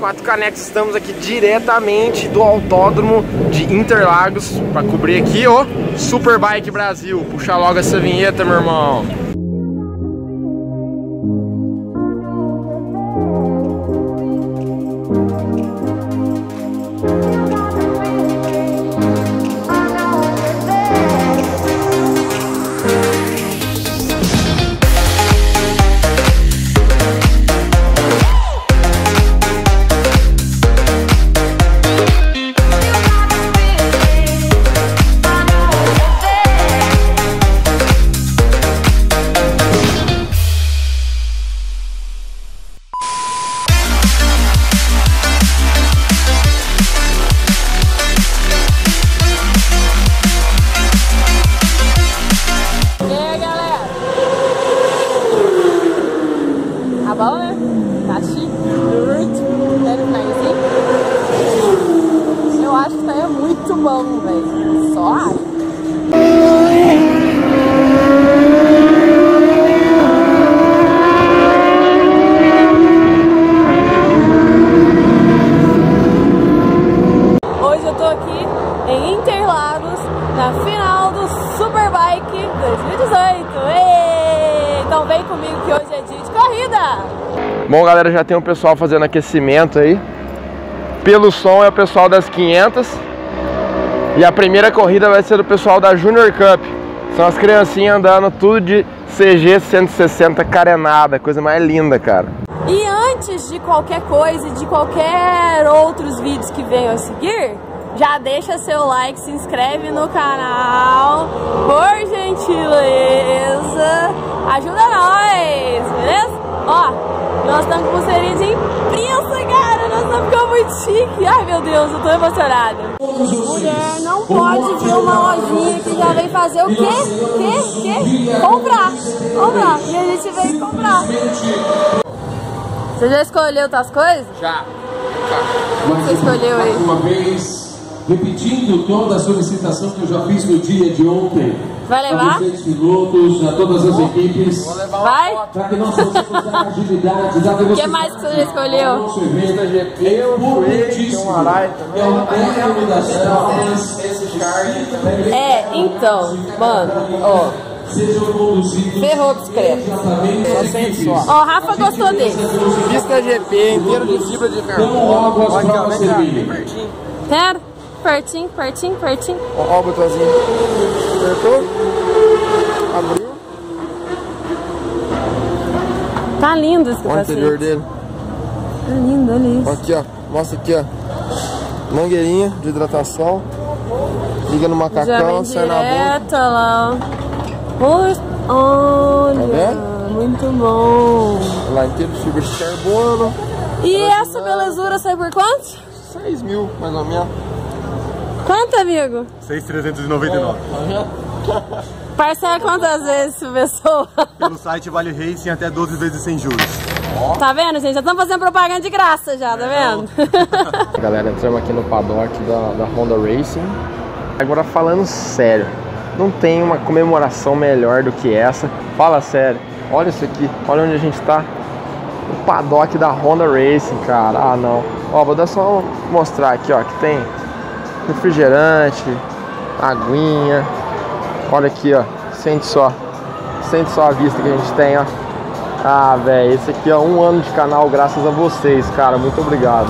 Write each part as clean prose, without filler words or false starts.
Quatro Canecas, estamos aqui diretamente do Autódromo de Interlagos para cobrir aqui o Superbike Brasil. Puxa logo essa vinheta, meu irmão. Bom, né? Tá chique, eu acho que tá muito bom, velho. Só acho. Hoje eu tô aqui em Interlagos, na final do Superbike 2018. Então vem comigo que hoje é dia de corrida! Bom, galera, já tem o pessoal fazendo aquecimento aí. Pelo som é o pessoal das 500. E a primeira corrida vai ser do pessoal da Junior Cup. São as criancinhas andando tudo de CG 160 carenada. Coisa mais linda, cara. E antes de qualquer coisa, de qualquer outros vídeos que venham a seguir, já deixa seu like, se inscreve no canal, por gentileza, ajuda nós, beleza? Ó, nós estamos com pulseirinha de imprensa, cara, nós estamos ficando muito chique. Ai meu Deus, eu tô emocionada. Mulher não pode ver uma lojinha que já vem fazer o quê? Comprar. E a gente veio comprar. Você já escolheu outras coisas? Já. O que você escolheu aí? Uma vez, repetindo toda a solicitação que eu já fiz no dia de ontem. Vai levar? A vocês pilotos, a todas as equipes. Vai? Para que nós possamos dar agilidade. O que mais que você já escolheu? É importantíssimo. É uma das provas. Então, mano, ó. Sejam conduzidos. Ferrou a bicicleta. Ó, Rafa gostou dele. Pista GP inteiro de fibra de carbono. Logo as provas servirem. Quero? Pertinho. Ó o botãozinho. Apertou. Abriu. Tá lindo esse Olha o interior dele. Tá lindo, olha isso. Aqui, ó. Mostra aqui, ó. Mangueirinha de hidratação. Liga no macacão, sai na boca. Direto, olha lá. Olha, Tá vendo? muito bom. Olha lá, inteiro de fibra de carbono. E essa belezura sai por quanto? 6 mil, mais ou menos. Quanto, amigo? 6.399. Parcela quantas vezes, pessoa? Pelo site Vale Racing até 12 vezes sem juros. Tá vendo, gente? Já estamos fazendo propaganda de graça já, tá vendo? Galera, entramos aqui no paddock da Honda Racing. Agora falando sério, não tem uma comemoração melhor do que essa. Fala sério, olha isso aqui, olha onde a gente tá. O paddock da Honda Racing, cara. Ah, não. Ó, vou dar só mostrar aqui, ó, que tem refrigerante, aguinha. Olha aqui, ó. Sente só a vista que a gente tem, ó. Ah, velho, esse aqui é 1 ano de canal graças a vocês, cara. Muito obrigado.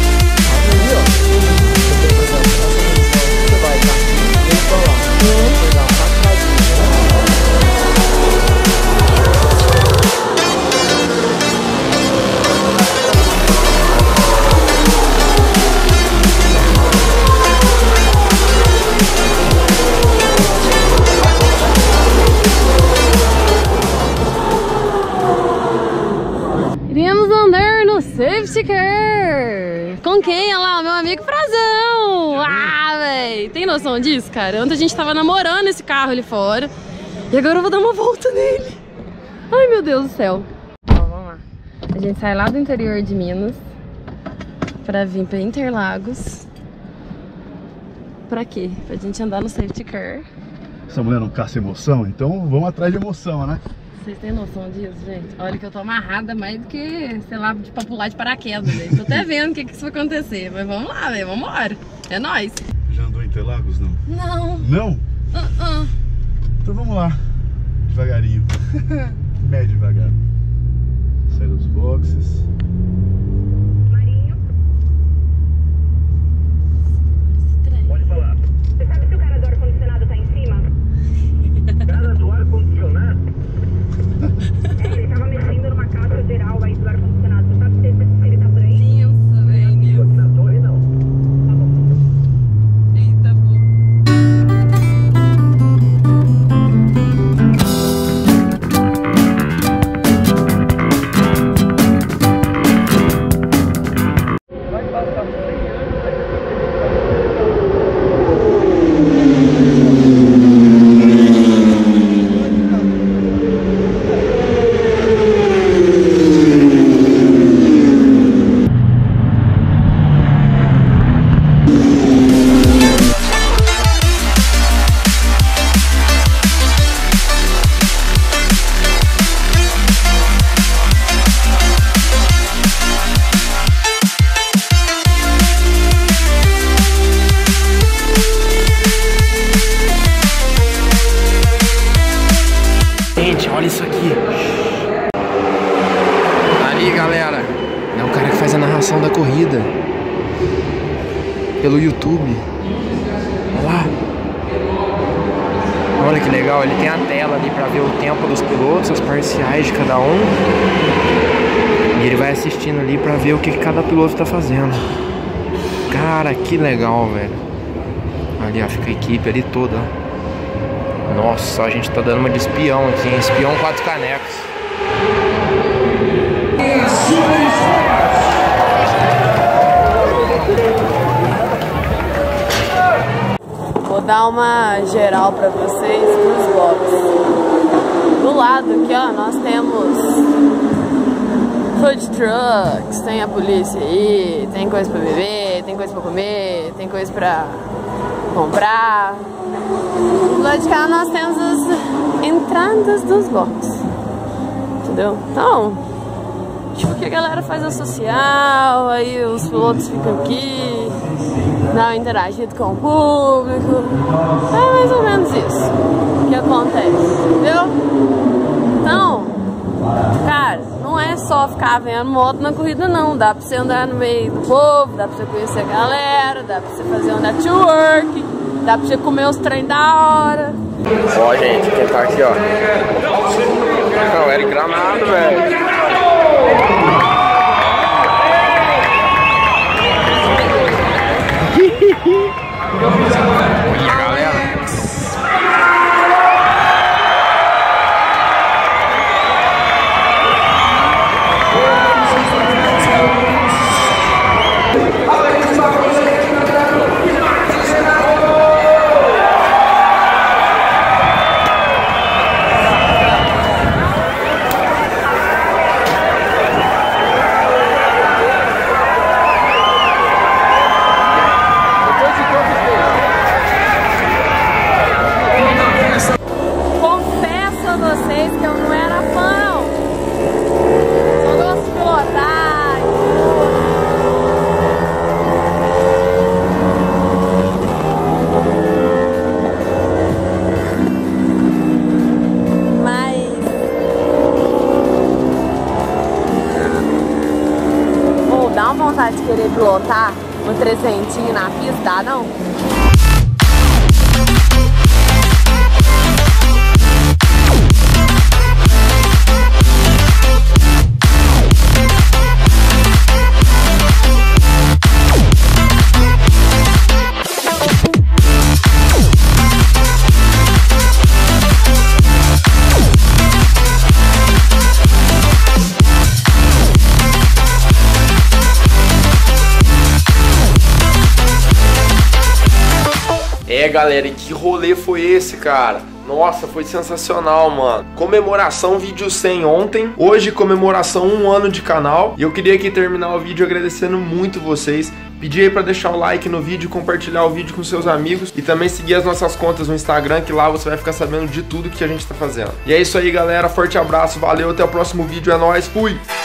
Você vai, tá? Vem pra lá. Com quem? Olha lá, meu amigo Frazão. Ah, véi. Tem noção disso, cara? Ontem a gente tava namorando esse carro ali fora. E agora eu vou dar uma volta nele. Ai, meu Deus do céu. Então, vamos lá. A gente sai lá do interior de Minas pra vir pra Interlagos. Pra quê? Pra gente andar no safety car. Essa mulher não caça emoção, então vamos atrás de emoção, né? Vocês têm noção disso, gente? Olha que eu tô amarrada mais do que, sei lá, pra pular de paraquedas, velho. Tô até vendo o que isso vai acontecer. Mas vamos lá, velho. Vamos embora. É nóis. Já andou em Interlagos, não? Não. Não? Então vamos lá. Devagarinho. Médio devagar. Sai dos boxes. Marinho. Pode falar. Você sabe se o cara do ar-condicionado tá em cima? Cara do ar-condicionado? Ele tava mexendo numa caixa geral aí do ar-condicionado. Você sabe se ele tá por aí? Pensa, velho. Na torre, não. Tá bom. Eita, pô. Gente, olha isso aqui. Ali, galera, é o cara que faz a narração da corrida pelo YouTube. Olha lá. Olha que legal, ele tem a tela ali pra ver o tempo dos pilotos, as parciais de cada um. E ele vai assistindo ali pra ver o que cada piloto tá fazendo. Cara, que legal, velho. Ali, ó, fica a equipe ali toda, ó. Nossa, a gente tá dando uma de espião aqui, hein? Espião 4 canecos. Vou dar uma geral pra vocês dos boxes. Do lado aqui, ó, nós temos food trucks, tem a polícia aí, tem coisa pra beber, tem coisa pra comer, tem coisa pra comprar. Do lado de cá nós temos as entradas dos boxes, entendeu? Então, tipo que a galera faz a social, aí os pilotos ficam aqui, dá uma interagida com o público. É mais ou menos isso que acontece, entendeu? Então, cara, não é só ficar vendo moto na corrida não, dá pra você andar no meio do povo, dá pra você conhecer a galera, dá pra você fazer um network, dá pra você comer os trem da hora. Ó, gente, quem tá aqui, ó. É o Eric Granado, velho. E a galera. Vontade de querer pilotar um 300 na pista, dá não? É, galera, e que rolê foi esse, cara? Nossa, foi sensacional, mano. Comemoração vídeo 100 ontem. Hoje comemoração 1 ano de canal. E eu queria aqui terminar o vídeo agradecendo muito vocês. Pedir aí pra deixar o like no vídeo, compartilhar o vídeo com seus amigos e também seguir as nossas contas no Instagram, que lá você vai ficar sabendo de tudo que a gente tá fazendo. E é isso aí, galera. Forte abraço, valeu, até o próximo vídeo, é nóis, fui!